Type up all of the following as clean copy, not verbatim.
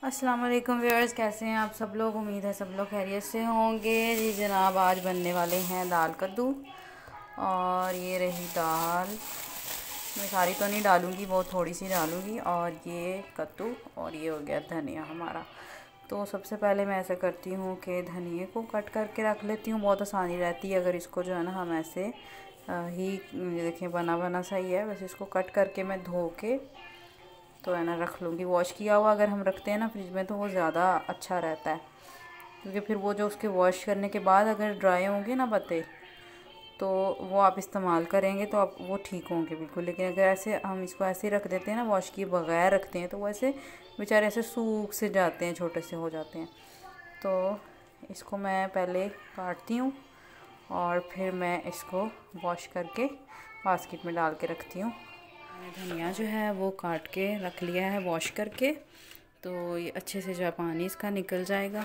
अस्सलाम वालेकुम व्यूअर्स, कैसे हैं आप सब लोग। उम्मीद है सब लोग खैरियत से होंगे। जी जनाब, आज बनने वाले हैं दाल कद्दू। और ये रही दाल, मैं सारी तो नहीं डालूँगी, बहुत थोड़ी सी डालूँगी। और ये कद्दू और ये हो गया धनिया हमारा। तो सबसे पहले मैं ऐसा करती हूँ कि धनिए को कट करके रख लेती हूँ, बहुत आसानी रहती है अगर इसको जो है ना हम ऐसे ही देखें, बना बना सही है। बस इसको कट करके मैं धो के तो है ना रख लूँगी। वॉश किया हुआ अगर हम रखते हैं ना फ्रिज में तो वो ज़्यादा अच्छा रहता है, क्योंकि फिर वो जो उसके वॉश करने के बाद अगर ड्राई होंगे ना पत्ते तो वो आप इस्तेमाल करेंगे तो आप वो ठीक होंगे बिल्कुल। लेकिन अगर ऐसे हम इसको ऐसे ही रख देते हैं ना, वॉश किए बगैर रखते हैं, तो वो ऐसे बेचारे ऐसे सूख से जाते हैं, छोटे से हो जाते हैं। तो इसको मैं पहले काटती हूँ और फिर मैं इसको वॉश करके बास्केट में डाल के रखती हूँ। मैंने धनिया जो है वो काट के रख लिया है वॉश करके, तो ये अच्छे से जो है पानी इसका निकल जाएगा।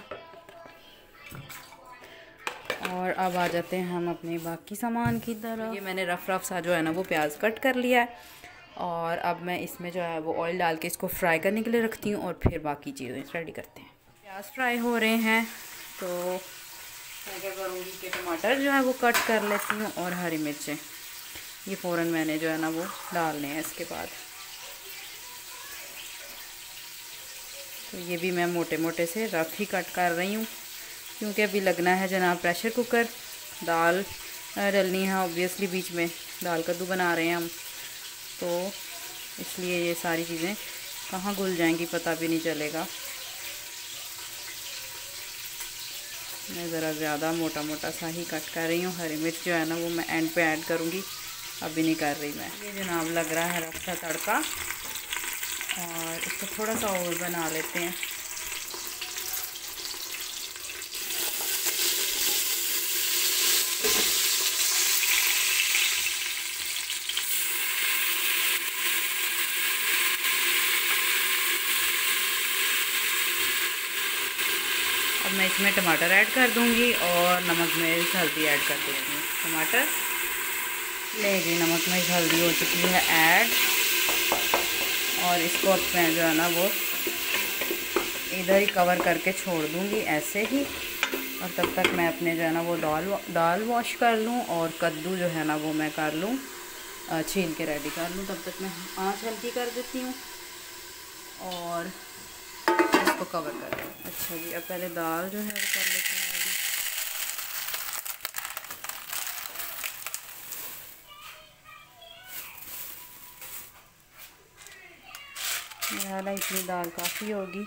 और अब आ जाते हैं हम अपने बाकी सामान की तरफ। ये मैंने रफ़ सा जो है ना वो प्याज कट कर लिया है, और अब मैं इसमें जो है वो ऑयल डाल के इसको फ्राई करने के लिए रखती हूँ, और फिर बाकी चीज़ें रेडी करते हैं। प्याज फ्राई हो रहे हैं तो मैं क्या करूँगी कि टमाटर जो है वो कट कर लेती हूँ, और हरी मिर्चें ये फ़ौरन मैंने जो है ना वो डालने हैं इसके बाद। तो ये भी मैं मोटे मोटे से रफ़ ही कट कर रही हूँ, क्योंकि अभी लगना है जनाब प्रेशर कुकर। दाल डलनी है ऑब्वियसली, बीच में दाल कद्दू बना रहे हैं हम, तो इसलिए ये सारी चीज़ें कहाँ घुल जाएंगी पता भी नहीं चलेगा। मैं ज़रा ज़्यादा मोटा मोटा सा ही कट कर रही हूँ। हरी मिर्च जो है ना वो मैं एंड पे ऐड करूँगी, अभी नहीं कर रही मैं। ये जनाब लग रहा है रफ़ सा तड़का, और इसको थोड़ा सा और बना लेते हैं। अब मैं इसमें टमाटर ऐड कर दूंगी, और नमक मिर्च हल्दी ऐड कर देती हूँ। टमाटर ले जी, नमक मिर्च हल्दी हो चुकी है ऐड, और इसको अब मैं जो है ना वो इधर ही कवर करके छोड़ दूंगी ऐसे ही। और तब तक मैं अपने जो है ना वो दाल वॉश कर लूँ, और कद्दू जो है ना वो मैं कर लूँ छील के रेडी कर लूँ। तब तक मैं आँच हल्की कर देती हूँ और इसको कवर कर दूँ। अच्छा जी, अब पहले दाल जो है वो कर लेते हैं रेडी। मेरा इतनी दाल काफ़ी होगी,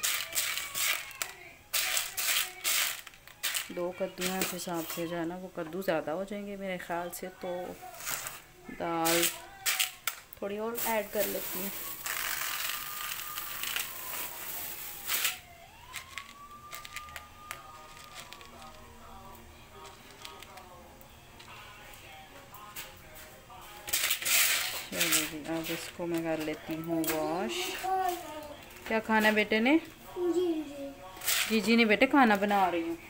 2 कद्दू हैं, उस हिसाब से जो है ना वो कद्दू ज़्यादा हो जाएंगे मेरे ख़्याल से, तो दाल थोड़ी और ऐड कर लेती हूँ। चलो जी, अब इसको मैं कर लेती हूँ वॉश। क्या खाना है बेटे ने? जी जी नहीं बेटे, खाना बना रही हूँ।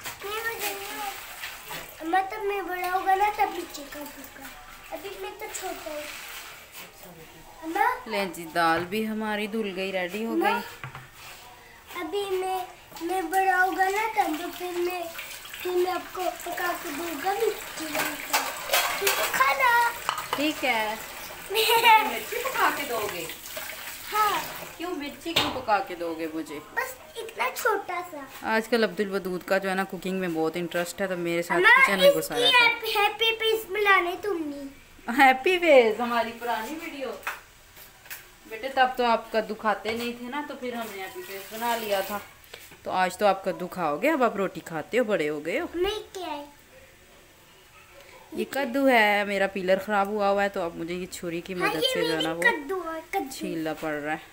मतलब मैं बड़ा होगा ना तब चिकन होगा, अभी मैं तो छोटा हूँ। ले जी, दाल भी हमारी धुल गई, रेडी हो गई। अभी मैं बड़ा होगा ना तब तो फिर मैं आपको पका के दूंगा मिर्ची डालकर, तो खाना। ठीक है। मिर्ची पका के दोगे? हाँ। क्यों मिर्ची क्यों पका के दोगे मुझे? बस इतना छोटा सा। आजकल अब्दुल वदूद का जो है ना कुकिंग में बहुत इंटरेस्ट है, तो मेरे साथ किचन में घुसा रहता है। हैप्पी फेस मिलाने तुमने। हैप्पी फेस हमारी पुरानी वीडियो बेटे, तब तो आप कद्दू खाते नहीं थे ना, तो फिर हमने हैप्पी फेस बना लिया था। तो आज तो आप कद्दू खाओगे, अब आप रोटी खाते हो, बड़े हो गए हो। नहीं क्या है? ये कद्दू है, मेरा पीलर ख़राब हुआ हुआ है, तो अब मुझे ये छुरी की मदद से जो है ना वो छीलना पड़ रहा है।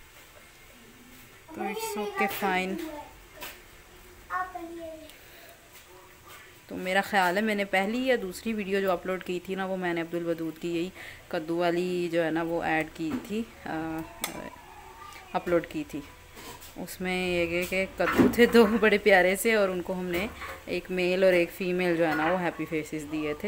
तो इट्स ओके फाइन। तो मेरा ख्याल है मैंने पहली या दूसरी वीडियो जो अपलोड की थी ना, वो मैंने अब्दुल वदूद की यही कद्दू वाली जो है ना वो ऐड की थी, अपलोड की थी। उसमें ये कि कद्दू थे 2 बड़े प्यारे से, और उनको हमने एक मेल और एक फ़ीमेल जो है ना वो हैप्पी फेसेस दिए थे।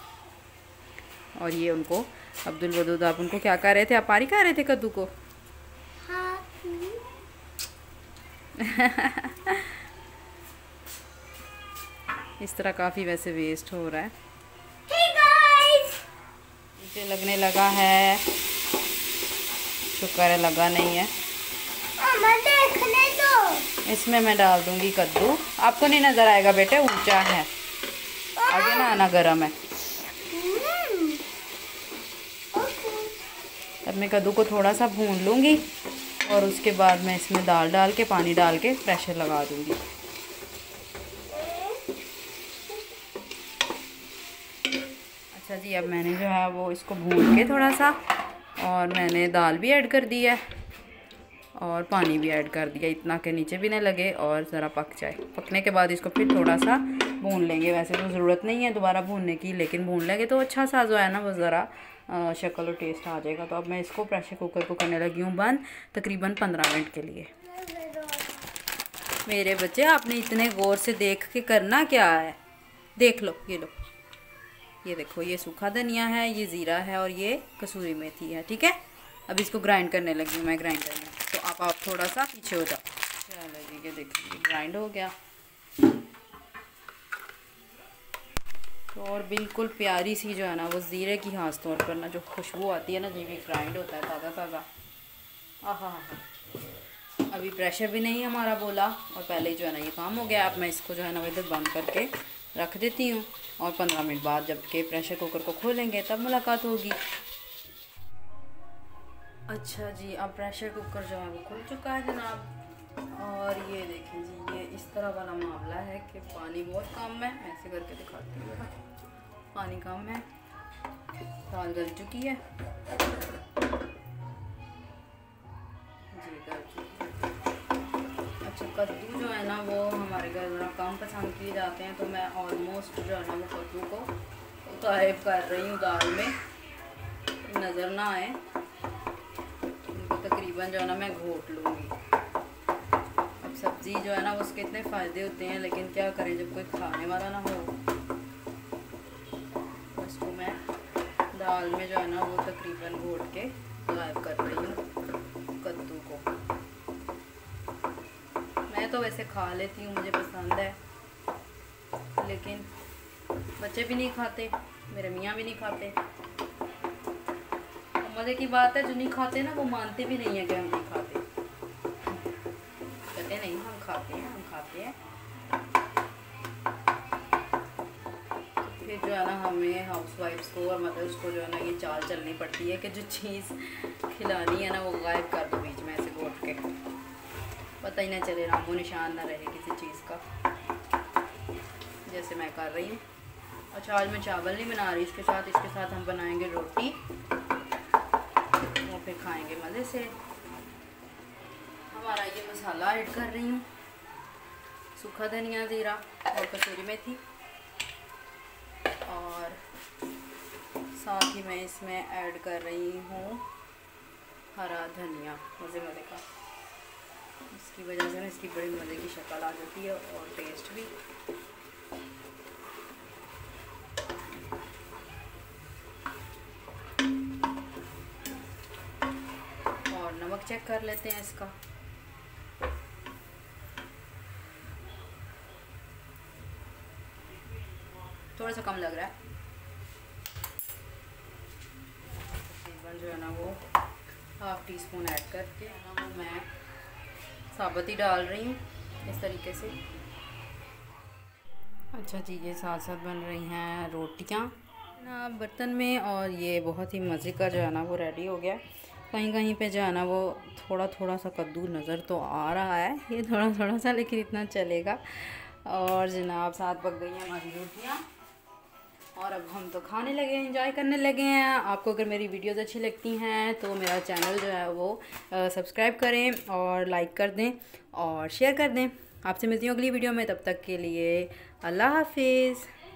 और ये उनको अब्दुल वदूद, आप उनको क्या कह रहे थे? आप पारी कह रहे थे कद्दू को? हाँ। इस तरह काफ़ी वैसे वेस्ट हो रहा है। Hey guys! मुझे लगने लगा है, शुक्र है लगा नहीं है। मामा देखने दो। इसमें मैं डाल दूंगी कद्दू। आपको नहीं नज़र आएगा बेटे, ऊंचा है, आगे ना आना, गर्म है। अब मैं कद्दू को थोड़ा सा भून लूँगी और उसके बाद मैं इसमें दाल डाल के, पानी डाल के प्रेशर लगा दूँगी। अच्छा जी, अब मैंने जो है वो इसको भून के थोड़ा सा, और मैंने दाल भी ऐड कर दी है और पानी भी ऐड कर दिया, इतना के नीचे भी ना लगे और ज़रा पक जाए। पकने के बाद इसको फिर थोड़ा सा भून लेंगे। वैसे तो ज़रूरत नहीं है दोबारा भूनने की, लेकिन भून लेंगे तो अच्छा सा जो है ना वो ज़रा शक्ल और टेस्ट आ जाएगा। तो अब मैं इसको प्रेशर कुकर को करने लगी हूँ बंद, तकरीबन 15 मिनट के लिए। मेरे बच्चे, आपने इतने गौर से देख के करना क्या है? देख लो, ये लो, ये देखो, ये सूखा धनिया है, ये ज़ीरा है और ये कसूरी मेथी है। ठीक है, अब इसको ग्राइंड करने लगी हूँ मैं ग्राइंडर में, तो आप थोड़ा सा पीछे हो जाओ। चलो जी, ये देखिए ग्राइंड हो गया। तो और बिल्कुल प्यारी सी जो है ना वो ज़ीरे की खास तौर पर ना जो खुशबू आती है ना, जब ये ग्राइंड होता है ताज़ा ताज़ा, आहा हा। अभी प्रेशर भी नहीं हमारा बोला और पहले ही जो है ना ये काम हो गया। अब मैं इसको जो है ना इधर बंद करके रख देती हूँ और 15 मिनट बाद जबकि प्रेशर कुकर को खोलेंगे तब मुलाकात होगी। अच्छा जी, अब प्रेशर कुकर जो है वो खुल चुका है जनाब, और ये देखें जी, ये इस तरह वाला मामला है कि पानी बहुत कम है। ऐसे करके दिखाती हूँ, पानी कम है, दाल गल चुकी है जी, गल चुकी है। अच्छा, कद्दू जो है ना वो हमारे घर ज़रा कम पसंद किए जाते हैं, तो मैं ऑलमोस्ट जो है ना वो कद्दू को गायब कर रही हूँ दाल में, नज़र ना आए। तकरीबन जो है ना मैं घोट लूँगी। अब सब्ज़ी जो है ना उसके इतने फ़ायदे होते हैं, लेकिन क्या करें जब कोई खाने वाला ना हो। इसको मैं दाल में जो है ना वो तकरीबन घोट के गायब कर रही हूँ कद्दू को। मैं तो वैसे खा लेती हूँ, मुझे पसंद है, लेकिन बच्चे भी नहीं खाते, मेरे मियाँ भी नहीं खाते। मज़े की बात है, जो नहीं खाते ना वो मानते भी नहीं है कि हम नहीं खाते, कहते नहीं हम खाते हैं, हम खाते हैं। फिर जो है ना हमें हाउसवाइफ्स को और मदर्स को जो है ना ये चाल चलनी पड़ती है कि जो चीज़ खिलानी है ना वो गायब कर दो बीच में ऐसे घोट के, पता ही ना चले, नामो निशान ना रहे किसी चीज़ का, जैसे मैं कर रही हूँ। अच्छा, आज मैं चावल नहीं बना रही इसके साथ हम बनाएंगे रोटी, फिर खाएंगे मज़े से। हमारा ये मसाला ऐड कर रही हूँ, सूखा धनिया, ज़ीरा और कसूरी मेथी, और साथ ही मैं इसमें ऐड कर रही हूँ हरा धनिया, मज़े का। इसकी वजह से ना इसकी बड़ी मज़े की शक्ल आ जाती है और टेस्ट भी। नमक चेक कर लेते हैं इसका। थोड़ा सा कम लग रहा है, तकरीबन जो है ना वो ½ टीस्पून ऐड करके ना मैं साबुत ही डाल रही हूँ इस तरीके से। अच्छा जी, ये साथ साथ बन रही हैं रोटियाँ ना बर्तन में, और ये बहुत ही मज़े का जो है ना वो रेडी हो गया। कहीं कहीं पे जो है ना वो थोड़ा थोड़ा सा कद्दू नज़र तो आ रहा है, ये थोड़ा थोड़ा सा, लेकिन इतना चलेगा। और जनाब साथ पक गई हैं हमारी रोटियाँ, और अब हम तो खाने लगे हैं, एंजॉय करने लगे हैं। आपको अगर मेरी वीडियोस अच्छी लगती हैं तो मेरा चैनल जो है वो सब्सक्राइब करें और लाइक कर दें और शेयर कर दें। आपसे मिलती हूँ अगली वीडियो में, तब तक के लिए अल्लाह हाफिज़।